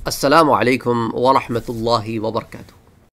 السلام علیکم ورحمۃ اللہ وبرکاتہ۔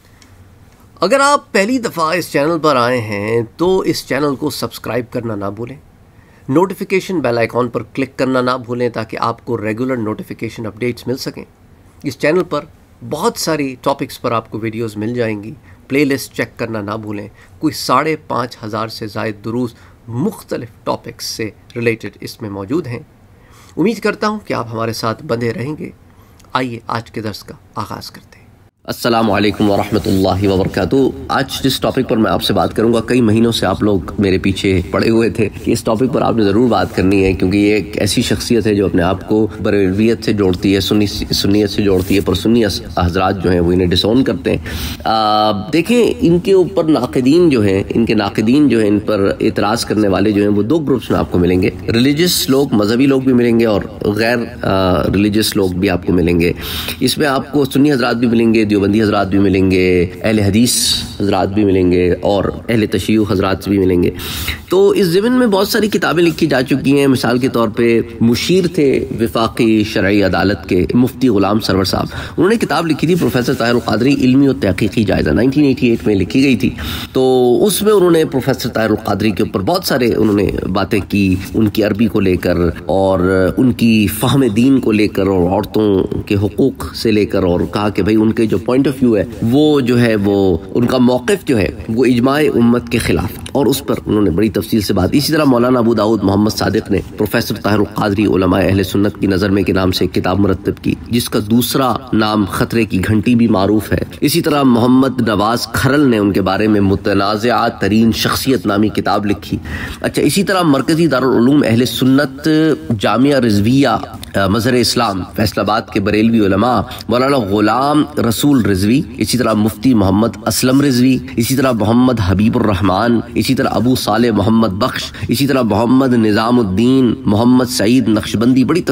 اگر آپ پہلی دفعہ اس چینل پر آئے ہیں تو اس چینل کو سبسکرائب کرنا نہ بھولیں، نوٹیفیکیشن بیل آئیکن پر کلک کرنا نہ بھولیں تاکہ آپ کو ریگولر نوٹیفیکیشن اپڈیٹس مل سکیں۔ اس چینل پر بہت ساری ٹاپکس پر آپ کو ویڈیوز مل جائیں گی، پلے لسٹ چیک کرنا نہ بھولیں۔ کوئی 5,500 سے زائد دروس مختلف ٹاپکس سے ریلیٹڈ اس میں موجود ہیں۔ امید کرتا ہوں کہ آپ ہمارے ساتھ بندے رہیں گے۔ آئیے آج کے درس کا آغاز کرتے ہیں۔ السلام علیکم ورحمۃ اللہ وبرکاتہ۔ آج جس ٹاپک پر میں آپ سے بات کروں گا، کئی مہینوں سے آپ لوگ میرے پیچھے پڑے ہوئے تھے کہ اس ٹاپک پر آپ نے ضرور بات کرنی ہے، کیونکہ یہ ایک ایسی شخصیت ہے جو اپنے آپ کو بریلویت سے جوڑتی ہے، سنیت سے جوڑتی ہے، پر سنی حضرات جو ہیں وہ انہیں ڈسون کرتے ہیں۔ دیکھیں، ان کے اوپر ناقدین جو ہیں، ان پر اعتراض کرنے والے جو ہیں وہ دو گروپس میں آپ کو ملیں گے۔ ریلیجس لوگ، مذہبی لوگ بھی ملیں گے، اور غیر ریلیجس لوگ بھی آپ کو ملیں گے۔ اس میں آپ کو سنی حضرات بھی ملیں گے، دیوبندی حضرات بھی ملیں گے، اہل حدیث حضرات بھی ملیں گے، اور اہل تشیع حضرات بھی ملیں گے۔ تو اس ضمن میں بہت ساری کتابیں لکھی جا چکی ہیں۔ مثال کے طور پہ مشیر تھے وفاقی شرعی عدالت کے مفتی غلام سرور صاحب، انہوں نے کتاب لکھی تھی پروفیسر طاہر القادری علمی و تحقیقی جائزہ، 1988 میں لکھی گئی تھی۔ تو اس میں انہوں نے پروفیسر طاہر القادری کے اوپر بہت سارے انہوں نے باتیں کی، ان کی عربی کو لے کر، اور ان کی فہم دین کو لے کر، اور عورتوں کے حقوق سے لے کر، اور کہا کہ بھائی ان کے جو پوائنٹ آف ویو ہے وہ جو ہے وہ ان کا موقف جو ہے وہ اجماع امت کے خلاف، اور اس پر انہوں نے بڑی تفصیل سے بات۔ اسی طرح مولانا ابو داؤد محمد صادق نے پروفیسر طاہر القادری علماء اہل سنت کی نظر میں کے نام سے ایک کتاب مرتب کی، جس کا دوسرا نام خطرے کی گھنٹی بھی معروف ہے۔ اسی طرح محمد نواز کھرل نے ان کے بارے میں متنازعہ ترین شخصیت نامی کتاب لکھی۔ اچھا، اسی طرح مرکزی دارالعلوم اہل سنت جامعہ رضویہ مظہر اسلام فیصل آباد کے بریلوی علماء مولانا غلام رسول رضوی، اسی طرح مفتی محمد اسلم رضوی، اسی طرح محمد حبیب الرحمان، اسی طرح ابو صالح محمد بخش، اسی طرح محمد نظام الدین محمد سعید نقشبندی، بڑی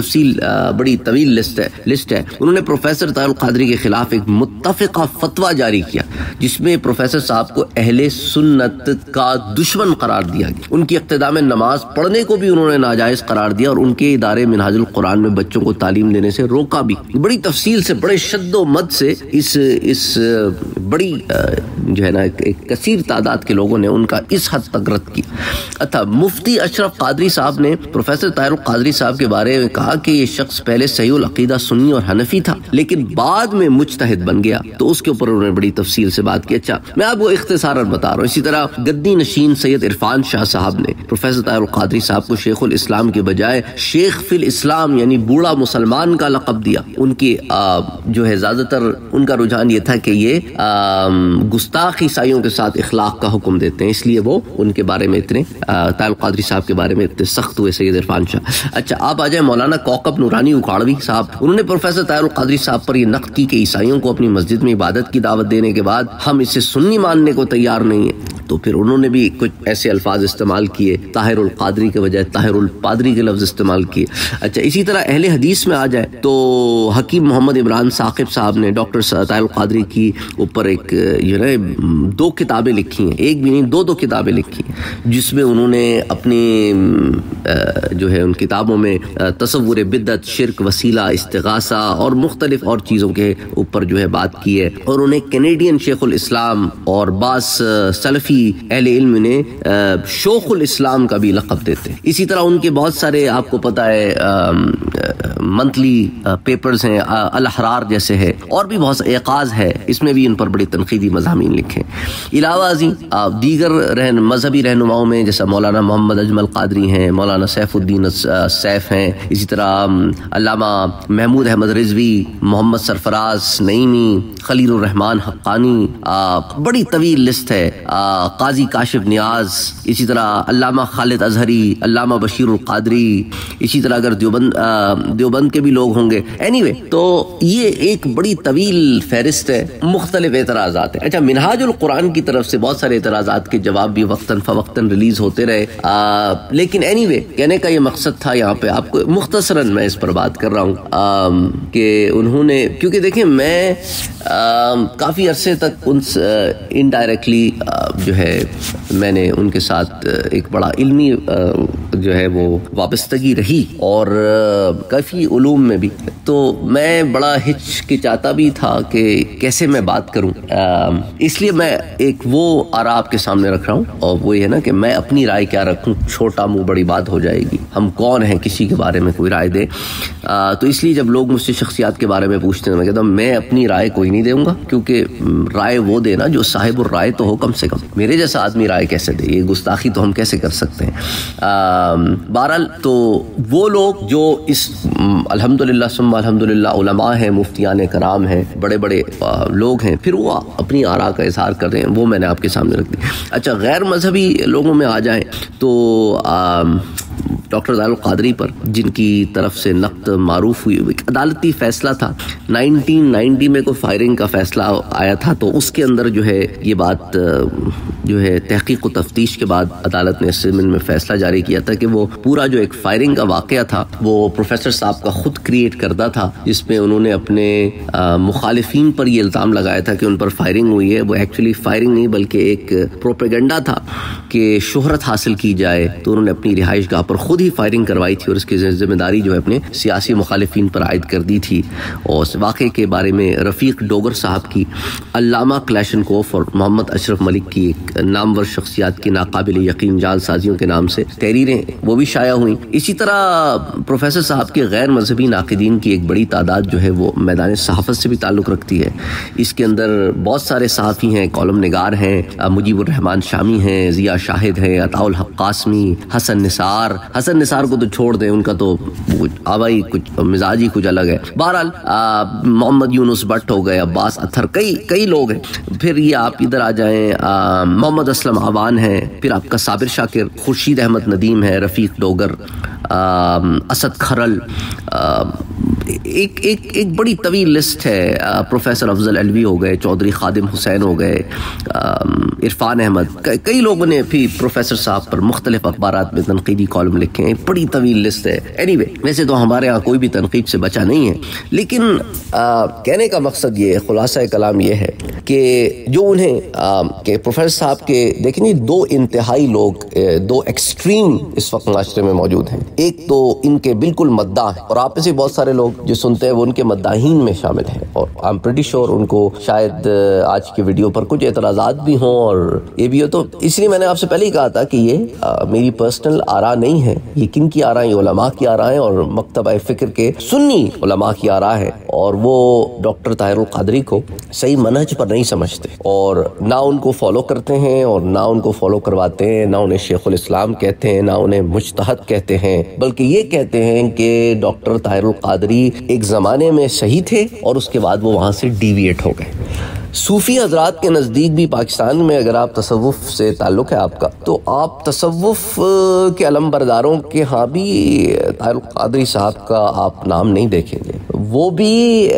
طویل لسٹ ہے۔ انہوں نے پروفیسر طاہر القادری کے خلاف ایک متفقہ فتویٰ جاری کیا، جس میں پروفیسر صاحب کو اہل سنت کا دشمن قرار دیا گیا۔ ان کی اقتداء میں نماز پڑھنے کو بھی انہوں نے ناجائز قرار دیا، اور ان کے ادارے منہاج القرآن میں بچوں کو تعلیم دینے سے روکا بھی۔ بڑی تفصیل سے، بڑے شد و مد سے اس بڑی جو ہے نا ایک کثیر تعداد کے لوگوں نے ان کا اس حد تک رد کیا۔ اچھا، مفتی اشرف قادری صاحب نے پروفیسر طاہر القادری صاحب کے بارے میں کہا کہ یہ شخص پہلے صحیح العقیدہ سنی اور حنفی تھا، لیکن بعد میں مجتہد بن گیا، تو اس کے اوپر انہوں نے بڑی تفصیل سے بات کی۔ اچھا، میں آپ کو اختصاراً بتا رہا ہوں۔ اسی طرح گدی نشین سید عرفان شاہ صاحب نے پروفیسر طاہر القادری صاحب کو شیخ الاسلام کے بجائے شیخ فی الاسلام یعنی بوڑھا مسلمان کا لقب دیا۔ ان کی جو ہے زیادہ تر ان کا رجحان یہ تھا کہ یہ گستاخ عیسائیوں کے ساتھ اخلاق کا حکم دیتے ہیں، اس لیے وہ ان کے بارے میں اتنے طاہر القادری صاحب کے بارے میں اتنے سخت ہوئے سید عرفان شاہ۔ اچھا، آپ آ جائیں مولانا کوکب نورانی اکھاڑوی صاحب، انہوں نے پروفیسر طاہر القادری صاحب پر یہ نقد کی کہ عیسائیوں کو اپنی مسجد میں عبادت کی دعوت دینے کے بعد ہم اسے سنی ماننے کو تیار نہیں ہیں۔ تو پھر انہوں نے بھی کچھ ایسے الفاظ استعمال کیے، طاہر القادری کے بجائے طاہر الپادری کے لفظ استعمال کیے۔ اچھا، اسی طرح اہل حدیث میں آ جائے تو حکیم محمد عمران ثاقب صاحب نے ڈاکٹر طاہر القادری کی اوپر ایک 2 کتابیں لکھی ہیں، ایک بھی نہیں 2 کتابیں لکھی ہیں، جس میں انہوں نے اپنی جو ہے ان کتابوں میں تصور بدعت، شرک، وسیلہ، استغاثہ اور مختلف اور چیزوں کے اوپر جو ہے بات کی ہے، اور انہیں کینیڈین شیخ الاسلام اور بعض سلفی اہل علم نے شوخ الاسلام کا بھی لقب دیتے ہیں۔ اسی طرح ان کے بہت سارے آپ کو پتہ ہے منتھلی پیپرز ہیں، الاحرار جیسے ہے، اور بھی بہت سے اعقاز ہے، اس میں بھی ان پر بڑی تنقیدی مضامین لکھے۔ علاوہ ازیں دیگر مذہبی رہنماؤں میں جیسا مولانا محمد اجمل قادری ہیں، مولانا سیف الدین سیف ہیں، اسی طرح علامہ محمود احمد رضوی، محمد سرفراز نعیمی، خلیل الرحمان حقانی، بڑی طویل لسٹ ہے، قاضی کاشف نیاز، اسی طرح علامہ خالد اظہری، علامہ بشیر القادری، اسی طرح اگر دیوبند کے بھی لوگ ہوں گے۔ اینی تو یہ ایک بڑی طویل فہرست ہے، مختلف اعتراضات ہیں۔ اچھا، منہاج القرآن کی طرف سے بہت سارے اعتراضات کے جواب بھی وقتاً فوقتاً ریلیز ہوتے رہے، لیکن کہنے کا یہ مقصد تھا یہاں پہ آپ کو مختصراً میں اس پر بات کر رہا ہوں کہ انہوں نے، کیونکہ دیکھیں میں کافی عرصے تک ان انڈائریکٹلی جو ہے میں نے ان کے ساتھ ایک بڑا علمی جو ہے وہ وابستگی رہی اور کافی علوم میں بھی، تو میں بڑا ہچکچاتا بھی تھا کہ کیسے میں بات کروں، اس لیے میں ایک وہ آراء آپ کے سامنے رکھ رہا ہوں، اور وہ یہ ہے نا کہ میں اپنی رائے کیا رکھوں، چھوٹا منہ بڑی بات ہو جائے گی، ہم کون ہیں کسی کے بارے میں کوئی رائے دے، تو اس لیے جب لوگ مجھ سے شخصیات کے بارے میں پوچھتے ہیں میں کہتا ہوں میں اپنی رائے کوئی نہیں دوں گا، کیونکہ رائے وہ دینا جو صاحب الرائے تو ہو، کم سے کم میرے جیسا آدمی رائے کیسے دے، یہ گستاخی تو ہم کیسے کر سکتے ہیں۔ بہرحال تو وہ لوگ جو اس الحمدللہ ثم الحمدللہ علماء ہیں، مفتیان کرام ہیں، بڑے بڑے لوگ ہیں، پھر وہ اپنی آراء کا اظہار کر رہے ہیں، وہ میں نے آپ کے سامنے رکھ دی۔ اچھا، غیر مذہبی لوگوں میں آ جائیں تو ڈاکٹر طاہر القادری پر جن کی طرف سے نقد معروف ہوئی، ایک عدالتی فیصلہ تھا 1990 میں کوئی فائرنگ کا فیصلہ آیا تھا، تو اس کے اندر جو ہے یہ بات جو ہے تحقیق و تفتیش کے بعد عدالت نے اس ضمن میں فیصلہ جاری کیا تھا کہ وہ پورا جو ایک فائرنگ کا واقعہ تھا وہ پروفیسر صاحب کا خود کریٹ کردہ تھا، جس میں انہوں نے اپنے مخالفین پر یہ الزام لگایا تھا کہ ان پر فائرنگ ہوئی ہے، وہ ایکچولی فائرنگ نہیں بلکہ ایک پروپیگنڈا تھا کہ شہرت حاصل کی جائے، تو انہوں نے اپنی رہائش گاہ پر خود ہی فائرنگ کروائی تھی اور اس کی ذمہ داری جو ہے اپنے سیاسی مخالفین پر عائد کر دی تھی۔ اور اس واقعے کے بارے میں رفیق ڈوگر صاحب کی علامہ کلیشنکوف اور محمد اشرف ملک کی ایک نامور شخصیات کی ناقابل یقین جعل سازیوں کے نام سے تحریریں وہ بھی شائع ہوئیں۔ اسی طرح پروفیسر صاحب کے غیر مذہبی ناقدین کی ایک بڑی تعداد جو ہے وہ میدان صحافت سے بھی تعلق رکھتی ہے، اس کے اندر بہت سارے صحافی ہیں، کالم نگار ہیں، مجیب الرحمان شامی ہیں، ضیاء شاہد ہیں، عطاء الحق قاسمی، حسن نثار کو تو چھوڑ دیں، ان کا تو آوائی کچھ مزاج ہی کچھ الگ ہے۔ بہرحال محمد یونس بٹ ہو گئے، عباس اطہر، کئی لوگ ہیں۔ پھر یہ آپ ادھر آ جائیں، محمد اسلم عوان ہے، پھر آپ کا صابر شاکر، خورشید احمد ندیم ہے، رفیق ڈوگر، اسد کھرل، ایک بڑی طویل لسٹ ہے، پروفیسر افضل علوی ہو گئے، چودھری خادم حسین ہو گئے، عرفان احمد، کئی لوگوں نے بھی پروفیسر صاحب پر مختلف اخبارات میں تنقیدی کالم لکھے ہیں، بڑی طویل لسٹ ہے۔ اینی وے، ویسے تو ہمارے ہاں کوئی بھی تنقید سے بچا نہیں ہے، لیکن کہنے کا مقصد یہ، خلاصہ کلام یہ ہے کہ جو انہیں کہ پروفیسر صاحب کے دیکھیں گے دو انتہائی لوگ، دو ایکسٹریم اس وقت معاشرے میں موجود ہیں، ایک تو ان کے بالکل مداح ہیں، اور آپ میں سے بہت سارے لوگ جو سنتے ہیں وہ ان کے مداحین میں شامل ہیں، اور I'm pretty sure ان کو شاید آج کی ویڈیو پر کچھ اعتراضات بھی ہوں اور یہ بھی ہو، تو اس لیے میں نے آپ سے پہلے ہی کہا تھا کہ یہ میری پرسنل آراء نہیں ہے، یہ کن کی آراء، یہ علماء کی آراء ہیں اور مکتبہ فکر کے سنی علماء کی آراء ہے، اور وہ ڈاکٹر طاہر القادری کو صحیح منہج پر نہیں سمجھتے اور نہ ان کو فالو کرتے ہیں اور نہ ان کو فالو کرواتے ہیں، نہ انہیں شیخ الاسلام کہتے ہیں، نہ انہیں مجتہد کہتے ہیں، بلکہ یہ کہتے ہیں کہ ڈاکٹر طاہر القادری ایک زمانے میں صحیح تھے اور اس کے بعد وہ وہاں سے ڈیویٹ ہو گئے۔ صوفی حضرات کے نزدیک بھی پاکستان میں اگر آپ تصوف سے تعلق ہے آپ کا، تو آپ تصوف کے علم برداروں کے ہاں بھی طاہر القادری صاحب کا آپ نام نہیں دیکھیں گے، وہ بھی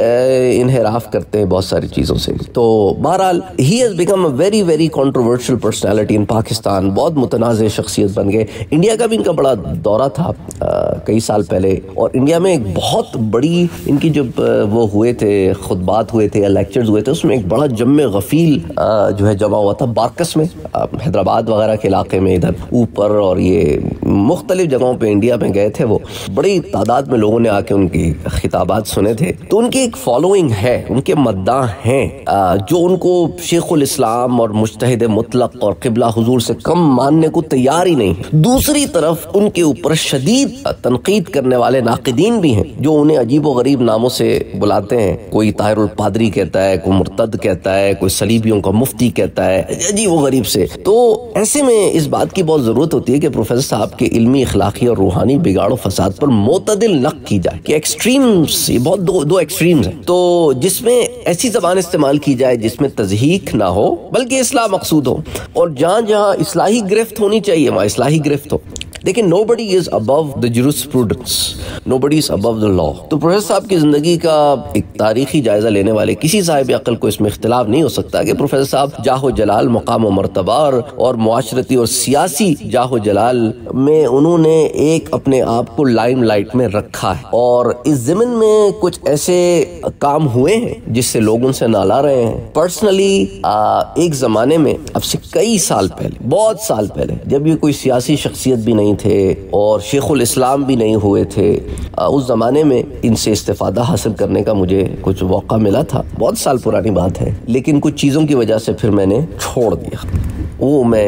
انحراف کرتے ہیں بہت ساری چیزوں سے۔ تو بہرحال he has become a very very controversial personality in Pakistan, بہت متنازع شخصیت بن گئے۔ انڈیا کا بھی ان کا بڑا دورہ تھا کئی سال پہلے، اور انڈیا میں ایک بہت بڑی ان کی جب وہ ہوئے تھے، خطبات ہوئے تھے یا لیکچرز ہوئے تھے، اس میں ایک بڑا جم غفیل جو ہے جمع ہوا تھا بارکس میں، حیدرآباد وغیرہ کے علاقے میں، ادھر اوپر، اور یہ مختلف جگہوں پہ انڈیا میں گئے تھے، وہ بڑی تعداد میں لوگوں نے آ کے ان کی خطابات سنے تھے۔ تو ان کی ایک فالوئنگ ہے، ان کے مداح ہیں جو ان کو شیخ الاسلام اور مجتہد مطلق اور قبلہ حضور سے کم ماننے کو تیار ہی نہیں ہے۔ دوسری طرف ان کے اوپر شدید تنقید کرنے والے ناقدین بھی ہیں جو انہیں عجیب و غریب ناموں سے بلاتے ہیں، کوئی طاہر القادری کہتا ہے، کوئی مرتد کہتا ہے، کوئی صلیبیوں کا مفتی کہتا ہے، عجیب و غریب سے۔ تو ایسے میں اس بات کی بہت ضرورت ہوتی ہے کہ پروفیسر صاحب کے علمی، اخلاقی اور روحانی بگاڑ و فساد پر معتدل نقد کی جائے کہ ایکسٹریمز، یہ بہت دو ایکسٹریمز ہیں، تو جس میں ایسی زبان استعمال کی جائے جس میں تضحیک نہ ہو بلکہ اصلاح مقصود ہو، اور جہاں جہاں اصلاحی گرفت ہونی چاہیے وہاں اصلاحی گرفت ہو۔ لیکن nobody is above the jurisprudence, nobody is above the law. تو پروفیسر صاحب کی زندگی کا ایک تاریخی جائزہ لینے والے کسی صاحب عقل کو اس میں اختلاف نہیں ہو سکتا کہ پروفیسر صاحب جاہ و جلال، مقام و مرتبہ اور معاشرتی اور سیاسی جاہ و جلال میں انہوں نے ایک اپنے آپ کو لائم لائٹ میں رکھا ہے، اور اس ضمن میں کچھ ایسے کام ہوئے ہیں جس سے لوگ ان سے نالا رہے ہیں. پرسنلی ایک زمانے میں اب سے کئی سال پہلے، بہت سال پہلے، جب یہ کوئی سیاسی شخصیت بھی نہیں تھے اور شیخ الاسلام بھی نہیں ہوئے تھے، اس زمانے میں ان سے استفادہ حاصل کرنے کا مجھے کچھ موقع ملا تھا. بہت سال پرانی بات ہے، لیکن کچھ چیزوں کی وجہ سے پھر میں نے چھوڑ دیا. وہ میں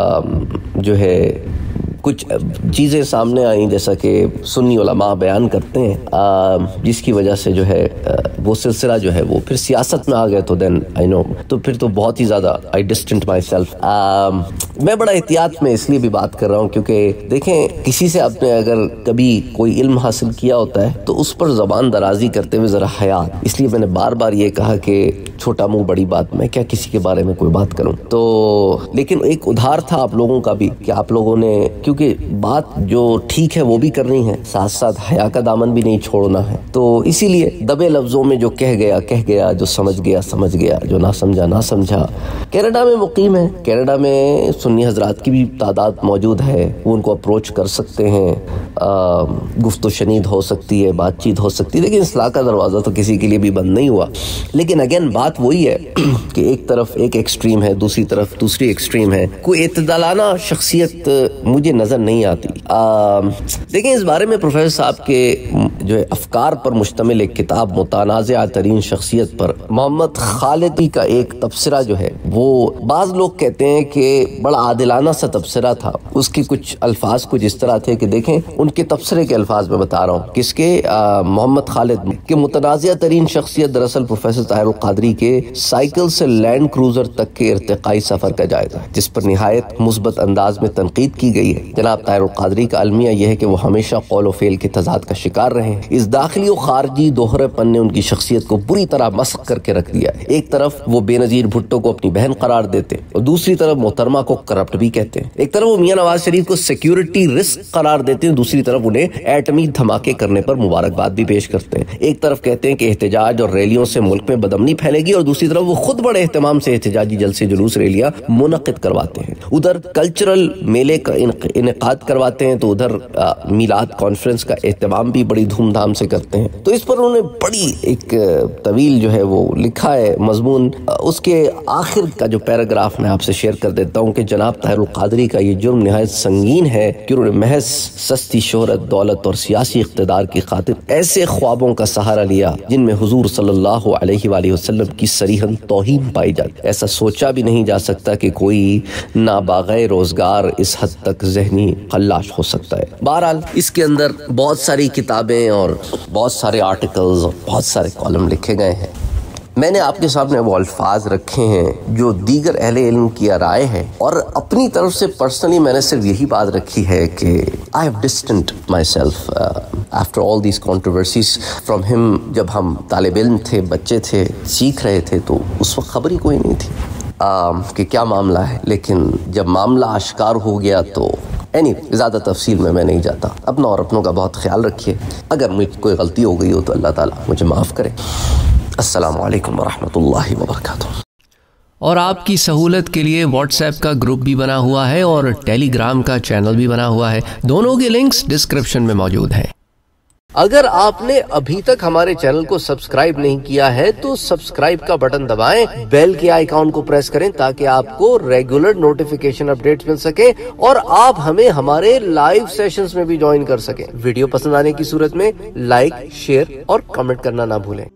جو ہے کچھ چیزیں سامنے آئیں جیسا کہ سنی علماء بیان کرتے ہیں، جس کی وجہ سے جو ہے وہ سلسلہ جو ہے وہ پھر سیاست میں آ گئے. تو دین آئی نو، تو پھر تو بہت ہی زیادہ آئی ڈسٹنٹ مائی سیلف. میں بڑا احتیاط میں اس لیے بھی بات کر رہا ہوں کیونکہ دیکھیں، کسی سے آپ نے اگر کبھی کوئی علم حاصل کیا ہوتا ہے تو اس پر زبان درازی کرتے ہوئے ذرا حیات. اس لیے میں نے بار بار یہ کہا کہ چھوٹا منہ بڑی بات، میں کیا کسی کے بارے میں کوئی بات کروں. تو لیکن ایک ادھار تھا آپ لوگوں کا بھی کہ آپ لوگوں نے، کیونکہ بات جو ٹھیک ہے وہ بھی کرنی ہے، ساتھ ساتھ حیا کا دامن بھی نہیں چھوڑنا ہے. تو اسی لیے دبے لفظوں میں جو کہہ گیا، جو سمجھ گیا، جو نہ سمجھا نہ سمجھا. کینیڈا میں مقیم ہے، کینیڈا میں سنی حضرات کی بھی تعداد موجود ہے، وہ ان کو اپروچ کر سکتے ہیں، گفت و شنید ہو سکتی ہے، بات چیت ہو سکتی ہے. لیکن اصلاح کا دروازہ تو کسی کے لیے بھی بند نہیں ہوا. لیکن اگین بات وہی ہے کہ ایک طرف ایک ایکسٹریم ہے، دوسری طرف دوسری ایکسٹریم ہے. کوئی اعتدالانہ شخصیت مجھے نظر نہیں آتی. دیکھیں، اس بارے میں پروفیسر صاحب کے جو افکار پر مشتمل ایک کتاب متنازع ترین شخصیت پر محمد خالدی کا ایک تبصرہ جو ہے، وہ بعض لوگ کہتے ہیں کہ بڑا عادلانہ سا تبصرہ تھا. اس کے کچھ الفاظ کچھ اس طرح تھے کہ دیکھیں ان کے تبصرے کے الفاظ میں بتا رہا ہوں، کس کے، محمد خالد کے. متنازع ترین شخصیت دراصل پروفیسر طاہر القادری کے سائیکل سے لینڈ کروزر تک کے ارتقائی سفر کا جائزہ ہے، جس پر نہایت مثبت انداز میں تنقید کی گئی ہے. جناب طاہر القادری کا المیہ یہ ہے کہ وہ ہمیشہ قول و فعل کے تضاد کا شکار رہے ہیں. اس داخلی و خارجی دوہرے پن نے ان کی شخصیت کو بری طرح مسخ کر کے رکھ دیا ہے. ایک طرف وہ بے نظیر بھٹو کو اپنی بہن قرار دیتے اور دوسری طرف محترمہ کو کرپٹ بھی کہتے ہیں. ایک طرف وہ میاں نواز شریف کو سیکیورٹی رسک قرار دیتے ہیں، دوسری طرف انہیں ایٹمی دھماکے کرنے پر مبارکباد بھی پیش کرتے ہیں. ایک طرف کہتے ہیں کہ احتجاج اور ریلیوں سے ملک میں بدامنی پھیلے گی، اور دوسری طرف وہ خود بڑے اہتمام سے احتجاجی جلسے، جلوس، ریلیاں منعقد کرواتے ہیں. ادھر کلچرل میلے کا انعقاد کرواتے ہیں تو ادھر میلاد کانفرنس کا اہتمام بھی بڑی دھوم دھام سے کرتے ہیں. تو اس پر انہوں نے بڑی ایک طویل جو ہے وہ لکھا ہے مضمون. اس کے آخر کا جو پیراگراف میں آپ سے شیئر کر دیتا ہوں کہ جناب طاہر القادری کا یہ جرم نہایت سنگین ہے کہ انہوں نے محض سستی شہرت، دولت اور سیاسی اقتدار کی خاطر ایسے خوابوں کا سہارا لیا جن میں حضور صلی اللہ علیہ وآلہ وسلم کی صریحاً توہین پائی جاتی. ایسا سوچا بھی نہیں جا سکتا کہ کوئی نابغہ روزگار اس حد تک ذہنی خلاش ہو سکتا ہے. بہرحال اس کے اندر بہت ساری کتابیں اور بہت سارے آرٹیکلز اور بہت سارے کالم لکھے گئے ہیں. میں نے آپ کے سامنے وہ الفاظ رکھے ہیں جو دیگر اہل علم کی رائے ہے، اور اپنی طرف سے پرسنلی میں نے صرف یہی بات رکھی ہے کہ I have distanced myself after all these controversies from him. جب ہم طالب علم تھے، بچے تھے، سیکھ رہے تھے، تو اس وقت خبر ہی کوئی نہیں تھی کہ کیا معاملہ ہے. لیکن جب معاملہ آشکار ہو گیا تو زیادہ تفصیل میں نہیں جاتا. اپنا اور اپنوں کا بہت خیال رکھیے. اگر مجھ کوئی غلطی ہو گئی ہو تو اللہ تعالیٰ مجھے معاف کرے. السلام علیکم ورحمۃ اللہ وبرکاتہ. اور آپ کی سہولت کے لیے واٹس ایپ کا گروپ بھی بنا ہوا ہے اور ٹیلی گرام کا چینل بھی بنا ہوا ہے. دونوں کے لنکس ڈسکرپشن میں موجود ہیں. اگر آپ نے ابھی تک ہمارے چینل کو سبسکرائب نہیں کیا ہے تو سبسکرائب کا بٹن دبائیں، بیل کے آئیکن کو پریس کریں تاکہ آپ کو ریگولر نوٹیفیکیشن اپڈیٹس مل سکے اور آپ ہمیں ہمارے لائیو سیشنز میں بھی جوائن کر سکیں. ویڈیو پسند آنے کی صورت میں لائک، شیئر اور کمنٹ کرنا نہ بھولیں.